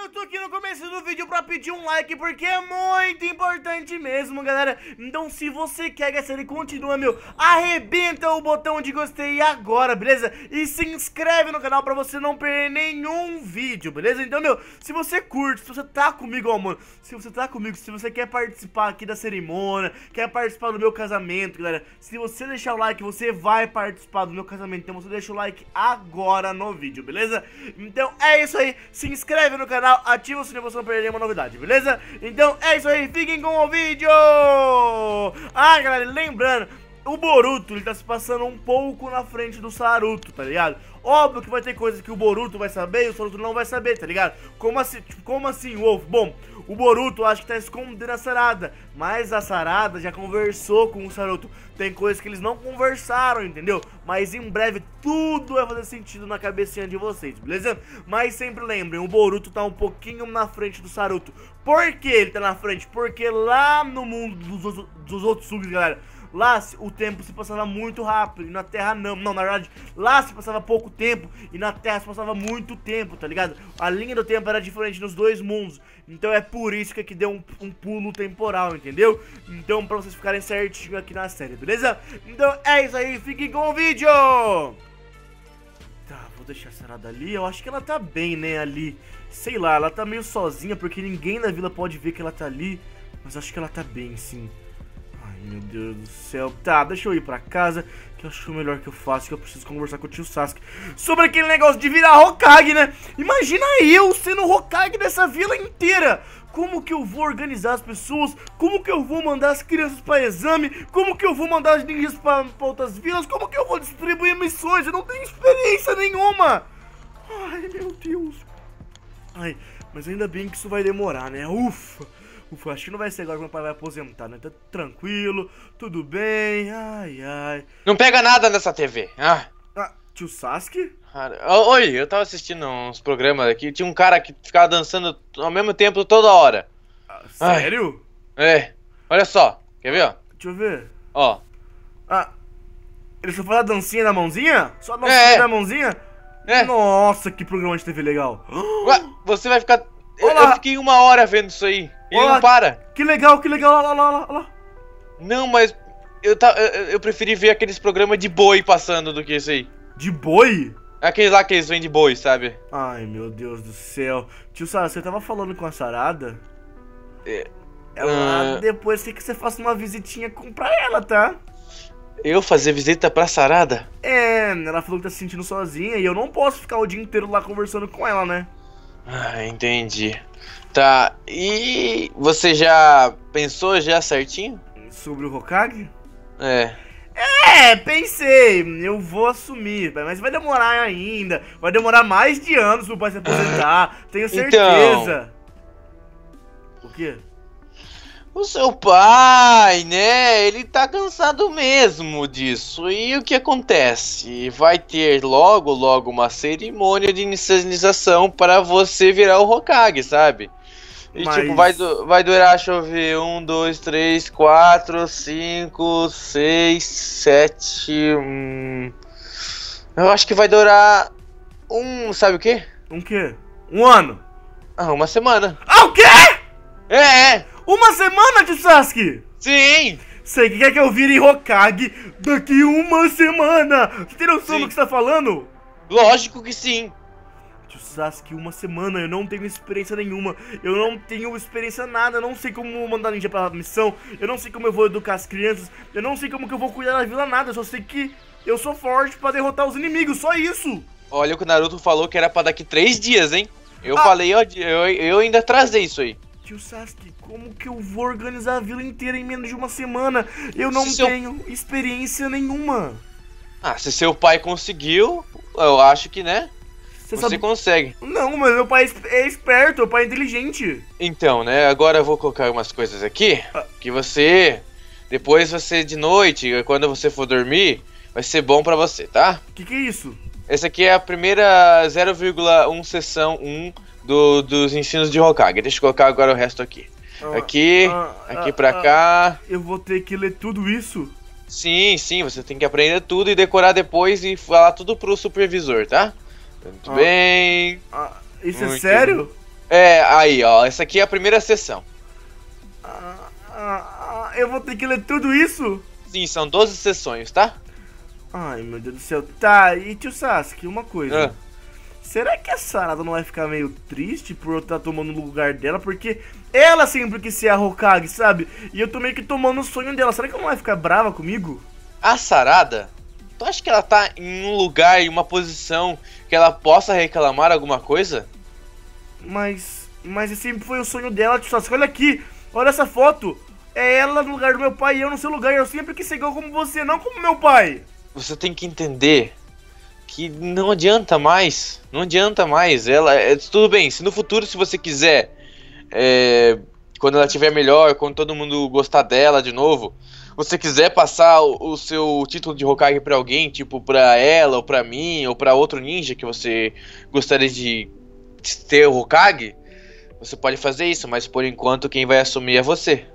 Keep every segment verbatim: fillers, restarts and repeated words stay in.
eu tô aqui no começo do vídeo pra pedir um like, porque é muito importante mesmo, galera. Então se você quer que a série continue, meu, arrebenta o botão de gostei agora, beleza? E se inscreve no canal pra você não perder nenhum vídeo, beleza? Então, meu, se você curte, se você tá comigo, ó, mano, se você tá comigo, se você quer participar aqui da cerimônia, quer participar do meu casamento, galera, se você deixar o like, você vai participar do meu casamento. Então você deixa o like agora no vídeo, beleza? Então é isso aí, se inscreve no canal, ativa o sininho pra você não perder nenhuma novidade, beleza? Então é isso aí, fiquem com o vídeo! Ah, galera, lembrando, o Boruto, ele tá se passando um pouco na frente do Saruto, tá ligado? Óbvio que vai ter coisas que o Boruto vai saber e o Saruto não vai saber, tá ligado? Como assim, tipo, como assim, Wolf? Bom, o Boruto acho que tá escondendo a Sarada, mas a Sarada já conversou com o Saruto. Tem coisas que eles não conversaram, entendeu? Mas em breve tudo vai fazer sentido na cabecinha de vocês, beleza? Mas sempre lembrem, o Boruto tá um pouquinho na frente do Saruto. Por que ele tá na frente? Porque lá no mundo dos, dos outros subs, galera, lá o tempo se passava muito rápido e na Terra não. Não, na verdade, lá se passava pouco tempo e na Terra se passava muito tempo, tá ligado? A linha do tempo era diferente nos dois mundos. Então é por isso que aqui deu um, um pulo temporal, entendeu? Então pra vocês ficarem certinho aqui na série, beleza? Então é isso aí, fiquem com o vídeo! Tá, vou deixar a Sarada ali. Eu acho que ela tá bem, né, ali. Sei lá, ela tá meio sozinha porque ninguém na vila pode ver que ela tá ali. Mas acho que ela tá bem, sim. Meu Deus do céu. Tá, deixa eu ir pra casa, que eu acho que é o melhor que eu faço, que eu preciso conversar com o tio Sasuke sobre aquele negócio de virar Hokage, né? Imagina eu sendo Hokage dessa vila inteira. Como que eu vou organizar as pessoas? Como que eu vou mandar as crianças pra exame? Como que eu vou mandar as ninjas pra, pra outras vilas? Como que eu vou distribuir missões? Eu não tenho experiência nenhuma. Ai, meu Deus. Ai, mas ainda bem que isso vai demorar, né? Ufa. Ufa, acho que não vai ser agora que meu pai vai aposentar, né? Tá tranquilo, tudo bem, ai, ai. Não pega nada nessa T V, ah. Ah, tio Sasuke? Oi, eu tava assistindo uns programas aqui, tinha um cara que ficava dançando ao mesmo tempo toda hora. Ah, sério? Ai. É, olha só, quer ver, ó? Deixa eu ver. Ó. Ah, ele só faz a dancinha da mãozinha? Só a dancinha é. da mãozinha? É. Nossa, que programa de T V legal. Ué, você vai ficar... Eu, eu fiquei uma hora vendo isso aí. E ele não para. Que legal, que legal, olha lá, olha lá. Não, mas eu, tá, eu, eu preferi ver aqueles programas de boi passando do que isso aí. De boi? Aqueles lá que eles vêm de boi, sabe? Ai, meu Deus do céu. Tio Sara, você tava falando com a Sarada? É, ela, uh... depois tem que você faça uma visitinha com, pra ela, tá? Eu fazer visita pra Sarada? É, ela falou que tá se sentindo sozinha e eu não posso ficar o dia inteiro lá conversando com ela, né? Ah, entendi. Tá, e você já pensou já certinho? Sobre o Hokage? É. É, pensei, eu vou assumir, mas vai demorar ainda, vai demorar mais de anos pro pai se aposentar, tenho certeza. Então... O quê? O seu pai, né, ele tá cansado mesmo disso. E o que acontece? Vai ter logo, logo uma cerimônia de inicialização para você virar o Hokage, sabe? E Mas... tipo, vai, du vai durar, deixa eu ver, um, dois, três, quatro, cinco, seis, sete... Hum... Eu acho que vai durar um, sabe o quê? Um quê? Um ano? Ah, uma semana. Ah, o quê? É, é. Uma semana, tio Sasuke? Sim! Você que quer que eu vire Hokage daqui uma semana? Você tem noção do que você tá falando? Lógico que sim! Tio Sasuke, uma semana, eu não tenho experiência nenhuma. Eu não tenho experiência nada, eu não sei como mandar ninja pra missão. Eu não sei como eu vou educar as crianças. Eu não sei como que eu vou cuidar da vila, nada. Eu só sei que eu sou forte pra derrotar os inimigos, só isso. Olha o que o Naruto falou que era pra daqui três dias, hein? Eu ah. falei, ó, eu, eu ainda trazei isso aí. Tio Sasuke, como que eu vou organizar a vila inteira em menos de uma semana? Eu não se tenho seu... experiência nenhuma. Ah, se seu pai conseguiu, eu acho que, né? Você, você sabe... consegue. Não, mas meu pai é esperto, meu pai é inteligente. Então, né, agora eu vou colocar umas coisas aqui, ah. que você, depois você de noite, quando você for dormir, vai ser bom pra você, tá? Que que é isso? Essa aqui é a primeira zero vírgula um sessão um do, dos ensinos de Hokage. Deixa eu colocar agora o resto aqui. Ah, aqui, ah, aqui ah, pra ah, cá. Eu vou ter que ler tudo isso? Sim, sim, você tem que aprender tudo e decorar depois e falar tudo pro supervisor, tá? Muito ah, bem. Ah, isso Muito é sério? É, aí, ó, essa aqui é a primeira sessão. Ah, ah, ah, eu vou ter que ler tudo isso? Sim, são doze sessões, tá? Ai, meu Deus do céu. Tá, e tio Sasuke, uma coisa. Ah. Será que a Sarada não vai ficar meio triste por eu estar tomando o lugar dela? Porque ela sempre quis ser a Hokage, sabe? E eu tô meio que tomando o sonho dela. Será que ela não vai ficar brava comigo? A Sarada, tu acha que ela tá em um lugar, em uma posição que ela possa reclamar alguma coisa? Mas... Mas esse sempre foi o sonho dela, tio Sasuke. Olha aqui, olha essa foto. É ela no lugar do meu pai e eu no seu lugar. Eu sempre quis ser igual como você, não como meu pai. Você tem que entender que não adianta mais, não adianta mais. Ela, é, tudo bem, se no futuro, se você quiser, é, quando ela estiver melhor, quando todo mundo gostar dela de novo, você quiser passar o, o seu título de Hokage pra alguém, tipo pra ela, ou pra mim, ou pra outro ninja que você gostaria de ter o Hokage, você pode fazer isso, mas por enquanto quem vai assumir é você.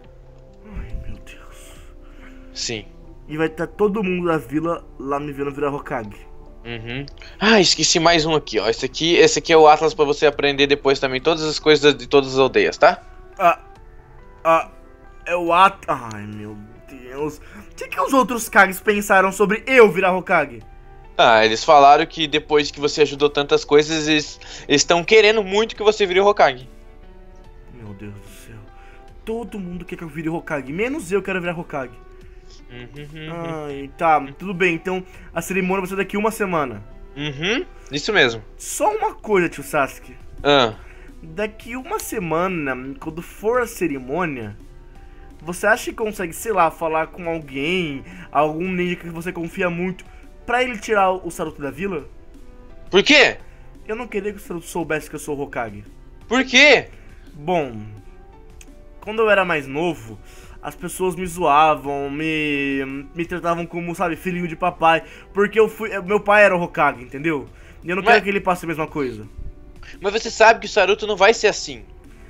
Ai, meu Deus. Sim. E vai estar todo mundo da vila lá me vendo virar Hokage. Uhum. Ah, esqueci mais um aqui, ó. Esse aqui, esse aqui é o Atlas pra você aprender depois também todas as coisas de todas as aldeias, tá? Ah, ah, é o Atlas. Ai, meu Deus. O que, que os outros Kages pensaram sobre eu virar Hokage? Ah, eles falaram que depois que você ajudou tantas coisas, eles estão querendo muito que você vire Hokage. Meu Deus do céu. Todo mundo quer que eu vire Hokage, menos eu quero virar Hokage. Uhum, Ai, tá, tudo bem. Então a cerimônia vai ser daqui uma semana. uhum, isso mesmo. Só uma coisa, tio Sasuke. Ah, Daqui uma semana, quando for a cerimônia, você acha que consegue, sei lá, falar com alguém, algum ninja que você confia muito, pra ele tirar o Saruto da vila? por quê? Eu não queria que o Saruto soubesse que eu sou o Hokage. Por quê? Bom, quando eu era mais novo, as pessoas me zoavam, me, me tratavam como, sabe, filhinho de papai, porque eu fui, meu pai era o Hokage, entendeu? E eu não Mas- quero que ele passe a mesma coisa. Mas você sabe que o Saruto não vai ser assim.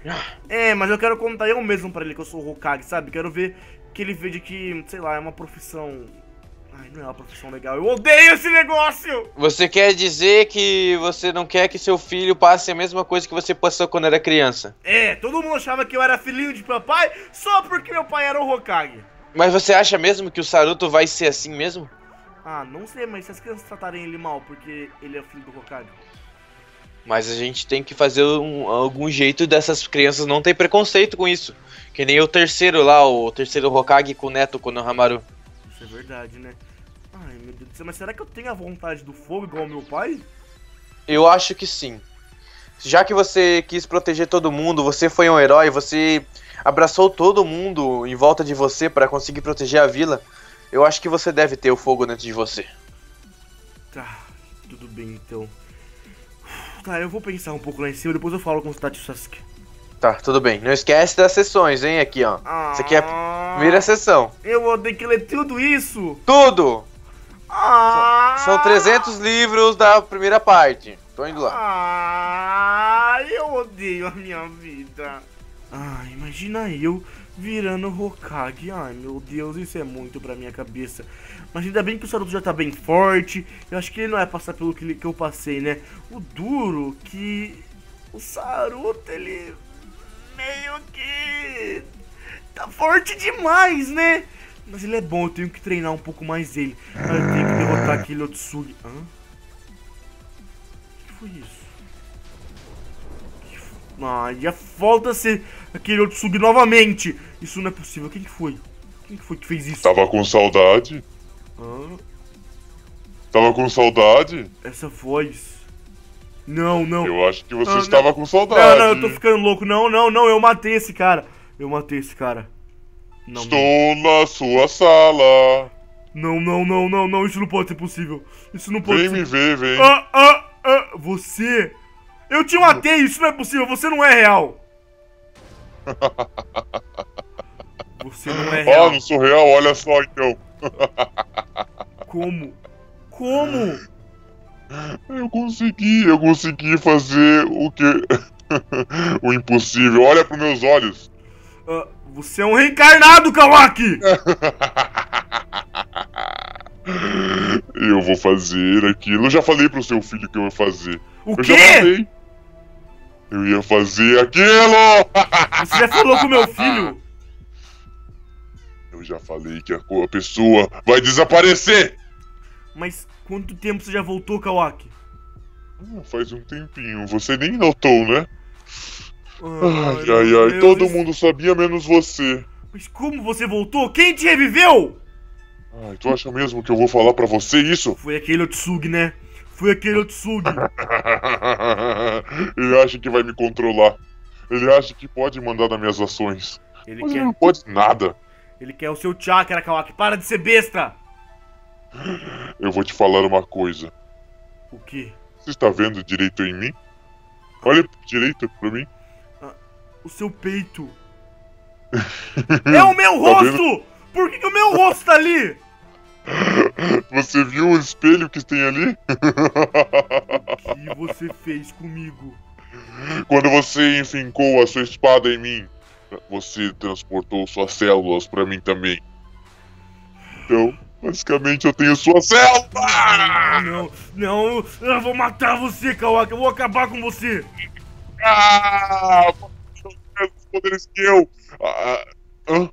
É, mas eu quero contar eu mesmo pra ele que eu sou o Hokage, sabe? Quero ver que ele veja que, sei lá, é uma profissão... Ai, não é uma profissão legal. Eu odeio esse negócio! Você quer dizer que você não quer que seu filho passe a mesma coisa que você passou quando era criança? É, todo mundo achava que eu era filhinho de papai só porque meu pai era o Hokage. Mas você acha mesmo que o Saruto vai ser assim mesmo? Ah, não sei, mas se as crianças tratarem ele mal porque ele é filho do Hokage... Mas a gente tem que fazer um, algum jeito dessas crianças não ter preconceito com isso. Que nem o terceiro lá, o terceiro Hokage com o neto Konohamaru. Isso é verdade, né? Ai, meu Deus do céu, mas será que eu tenho a vontade do fogo igual ao meu pai? Eu acho que sim. Já que você quis proteger todo mundo, você foi um herói, você abraçou todo mundo em volta de você para conseguir proteger a vila, eu acho que você deve ter o fogo dentro de você. Tá, tudo bem então. Tá, eu vou pensar um pouco lá em cima, depois eu falo com o Tati Sasuke. Tá, tudo bem. Não esquece das sessões, hein, aqui, ó. Isso aqui é a primeira sessão. Eu vou ter que ler tudo isso? Tudo! Ah, São trezentos livros da primeira parte. Tô indo lá. Ah, eu odeio a minha vida. Ah, imagina eu virando Hokage. Ai, meu Deus, isso é muito pra minha cabeça. Mas ainda bem que o Saruto já tá bem forte. Eu acho que ele não vai passar pelo que, ele- que eu passei, né? O duro que o Saruto, ele meio que tá forte demais, né? Mas ele é bom, eu tenho que treinar um pouco mais ele. Eu tenho que derrotar aquele Otsugi. Hã? O que foi isso? Que f- Ah, já falta ser aquele Otsugi novamente. Isso não é possível. Quem que foi? Quem que foi que fez isso? Tava com saudade? Hã? Tava com saudade? Essa voz. Não, não. Eu acho que você Ah, estava não. com saudade. Não, não, eu tô ficando louco. Não, não, não. Eu matei esse cara. Eu matei esse cara. Não, Estou na sua sala. não, não, não, não, não. Isso não pode ser possível. Isso não pode Vem ser. me ver, vem. Ah, ah, ah, você? Eu te matei, isso não é possível, você não é real. Você não é Ah, real. não sou real, olha só então. Como? Como? Eu consegui, eu consegui fazer o que... o impossível. Olha pros meus olhos. Ah, você é um reencarnado, Kawaki! Eu vou fazer aquilo. Eu já falei pro seu filho que eu vou fazer. O Eu já quê? falei. Eu ia fazer aquilo! Você já falou com meu filho? Eu já falei que a co- a pessoa vai desaparecer! Mas quanto tempo você já voltou, Kawaki? Ah, faz um tempinho, você nem notou, né? Ai, Ai, ai, meu ai, todo Deus. mundo sabia menos você. Mas como você voltou? Quem te reviveu? Ai, tu acha mesmo que eu vou falar pra você isso? Foi aquele Otsugi, né? Foi aquele Otsugi. Ele acha que vai me controlar. Ele acha que pode mandar nas minhas ações. Ele Mas ele quer, não pode nada. ele quer o seu chakra, Kawaki. Para de ser besta. Eu vou te falar uma coisa. O quê? Você está vendo direito em mim? Olha direito pra mim. O seu peito. É o meu Tá rosto! Por que, que o meu rosto tá ali? Você viu o espelho que tem ali? O que você fez comigo? Quando você enfincou a sua espada em mim, você transportou suas células pra mim também. Então, basicamente eu tenho sua célula! Não, não, eu vou matar você, Kawaki. Eu vou acabar com você. Ah! Os poderes que eu! Ah, hã?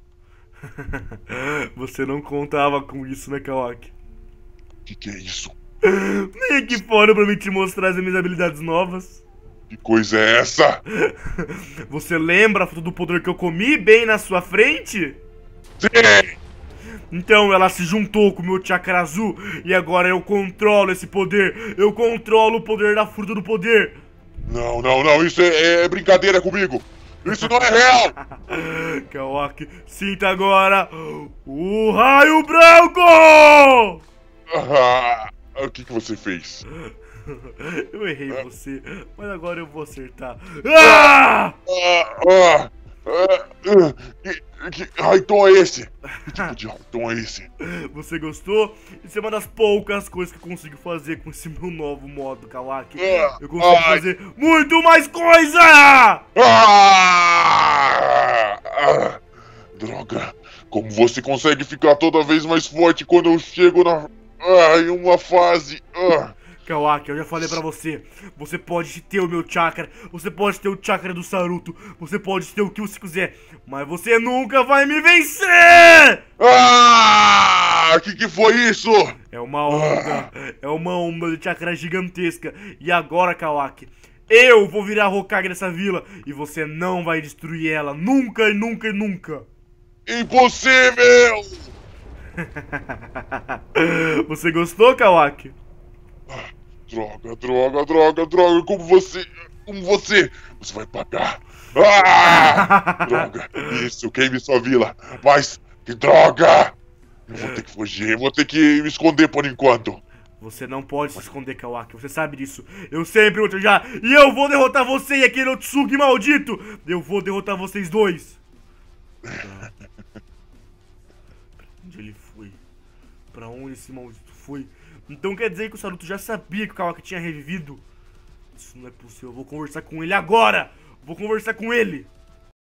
Você não contava com isso, né, Kawaki? Que que é isso? Vem aqui fora pra mim te mostrar as minhas habilidades novas. Que coisa é essa? Você lembra a foto do poder que eu comi bem na sua frente? Sim! Então ela se juntou com o meu chakra azul e agora eu controlo esse poder. Eu controlo o poder da fruta do poder. Não, não, não, isso é, é brincadeira comigo! Isso não é real! Kawaki, sinta agora o raio branco! Ah, o que que você fez? Eu errei você, mas agora eu vou acertar. Ah! Ah, ah, ah, ah, que, que raio é esse? Que tipo de raio é esse? Você gostou? Isso é uma das poucas coisas que eu consigo fazer com esse meu novo modo, Kawaki. Ah, Eu consigo ai. fazer muito mais coisa! Ah, ah, droga! Como você consegue ficar toda vez mais forte quando eu chego na, ah, em uma fase? Ah. Kawaki, eu já falei pra você, você pode ter o meu chakra, você pode ter o chakra do Saruto, você pode ter o que você quiser, mas você nunca vai me vencer! Ah! Que que foi isso? É uma onda, é uma onda de chakra gigantesca, e agora, Kawaki, eu vou virar Hokage dessa vila, e você não vai destruir ela, nunca e nunca e nunca! Impossível! Você gostou, Kawaki? Droga, droga, droga, droga, como você, como você, você vai pagar. Ah! Droga, isso, queime sua vila, mas que droga! Eu vou ter que fugir, eu vou ter que me esconder por enquanto. Você não pode se esconder, Kawaki, você sabe disso. Eu sempre vou te ajudar, e eu vou derrotar você e aquele Otsugi maldito! Eu vou derrotar vocês dois! Pra onde ele foi? Pra onde esse maldito foi? Então quer dizer que o Saruto já sabia que o Kawaki tinha revivido? Isso não é possível, eu vou conversar com ele agora! Vou conversar com ele!